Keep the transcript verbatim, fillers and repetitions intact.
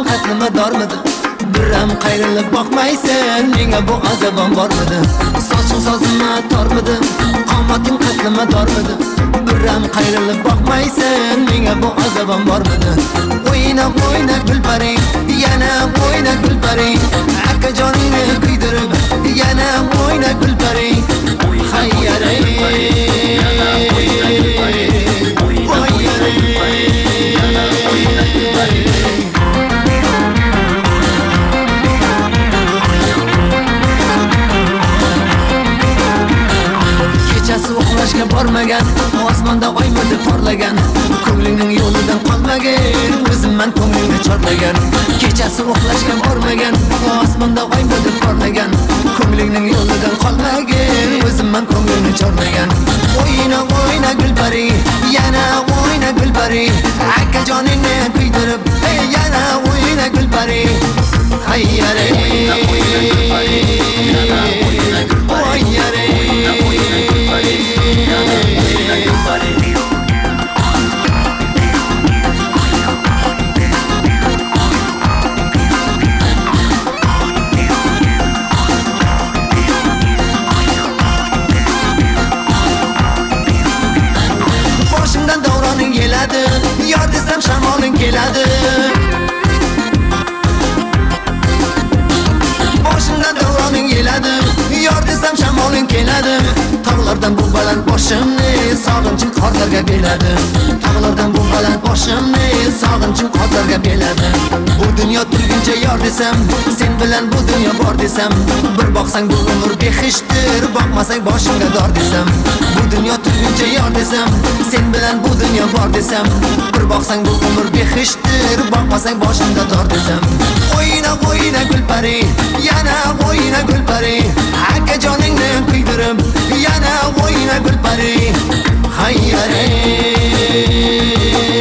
qatlama dormidi birram qayrilib boqmaysan menga bu azabim bormidi soching sozima tormidi qomating qatlama dormidi birram qayrilib boqmaysan menga bu azabim bormidi o'yna o'yna gulpari yana o'yna gulpari aka joningni kuydirib yana o'yna gulpari xayyare kechasi uxlashga bormagan osmonda oymidi porlagan ko'nglingning yo'lidan qolmagan o'zimman ko'nglingni chorlagan kechasi uxlashga bormagan osmonda oymidi porlagan ko'nglingning yo'lidan qolmagan o'zimman ko'nglingni chorlagan o'yna o'yna gulpari yana o'yna gulpari aka joningni kuydirib yana o'yna gulpari hayyare boshimdan davroning keladi yor desam shamoling keladi boshimdan davroning keladi yor desam shamoling keladi tog'lardan bu baland boshimni sog'inchim qorlarga beladi tog'lardan bu baland boshimni sog'inchim qorlarga beladi bu dunyo turguncha yor desam sen bilan bu dunyo bor desam bir boqsang bu umr behishtir boqmasang boshimga dor desam bu dunyo turguncha yor desam sen bilan bu dunyo bor desam bir boqsang bu umr behishtir boqmasang boshimga dor desam o'yna o'yna gulpari yana o'yna gulpari aka joningni kuydirib yana o'yna gulpari hayyare